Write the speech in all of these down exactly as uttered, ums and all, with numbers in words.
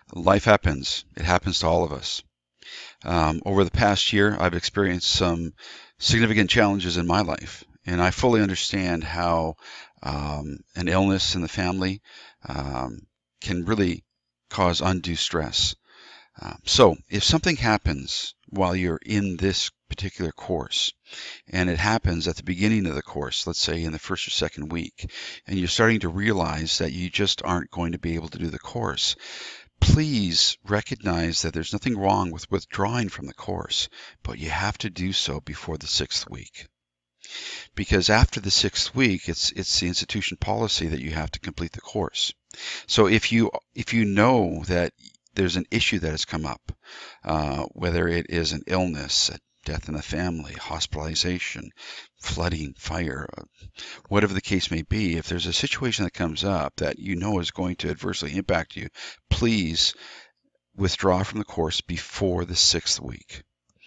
Life happens. It happens to all of us. Um, over the past year, I've experienced some significant challenges in my life, and I fully understand how um, an illness in the family um, can really cause undue stress. Um, so, if something happens while you're in this particular course, and it happens at the beginning of the course, let's say in the first or second week, and you're starting to realize that you just aren't going to be able to do the course, please recognize that there's nothing wrong with withdrawing from the course, but you have to do so before the sixth week. Because after the sixth week, it's it's the institution policy that you have to complete the course. So if you if you know that there's an issue that has come up, uh, whether it is an illness, a death in the family, hospitalization, flooding, fire, uh, whatever the case may be, if there's a situation that comes up that you know is going to adversely impact you, please withdraw from the course before the sixth week.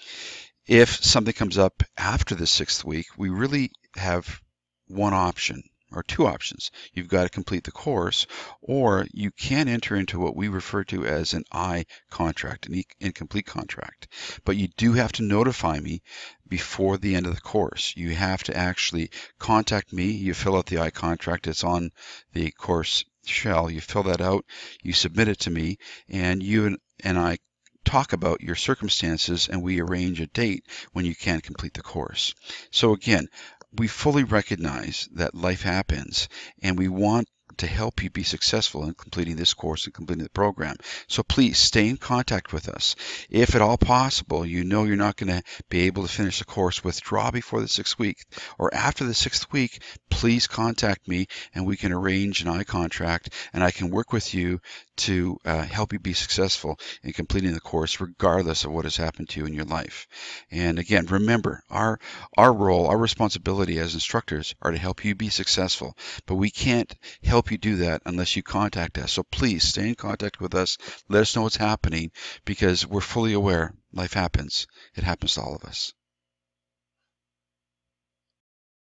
If something comes up after the sixth week, we really have one option or two options. You've got to complete the course, or you can enter into what we refer to as an I contract, an incomplete contract. But you do have to notify me before the end of the course. You have to actually contact me. You fill out the I contract. It's on the course shell. You fill that out, you submit it to me, and you and, and I talk about your circumstances, and we arrange a date when you can complete the course. So again, we fully recognize that life happens, and we want to help you be successful in completing this course and completing the program. So please stay in contact with us. If at all possible, you know you're not going to be able to finish the course, withdraw before the sixth week, or after the sixth week, please contact me and we can arrange an I contract, and I can work with you to uh, help you be successful in completing the course regardless of what has happened to you in your life. And again, remember, our our role, our responsibility as instructors are to help you be successful, but we can't help you do that unless you contact us. So please stay in contact with us. Let us know what's happening, because we're fully aware life happens. It happens to all of us.